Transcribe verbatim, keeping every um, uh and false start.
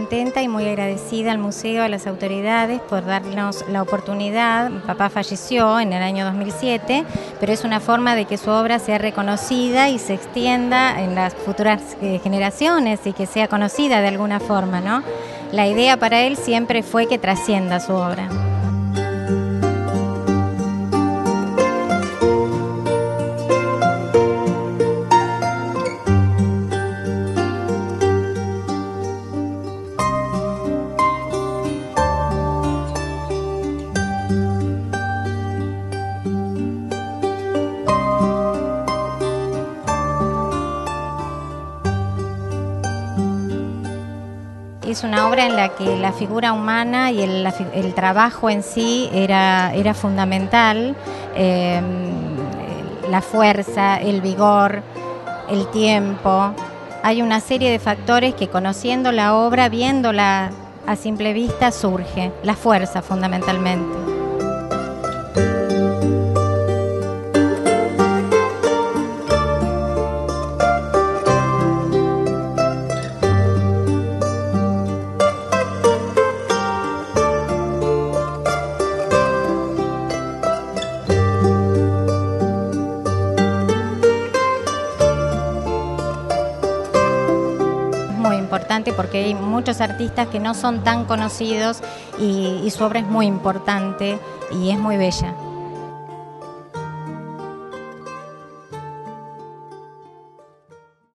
contenta y muy agradecida al museo, a las autoridades por darnos la oportunidad. Mi papá falleció en el año dos mil siete, pero es una forma de que su obra sea reconocida y se extienda en las futuras eh, generaciones y que sea conocida de alguna forma, ¿no? La idea para él siempre fue que trascienda su obra. Es una obra en la que la figura humana y el, la, el trabajo en sí era, era fundamental, eh, la fuerza, el vigor, el tiempo. Hay una serie de factores que, conociendo la obra, viéndola a simple vista, surge, la fuerza fundamentalmente. Importante porque hay muchos artistas que no son tan conocidos y, y su obra es muy importante y es muy bella.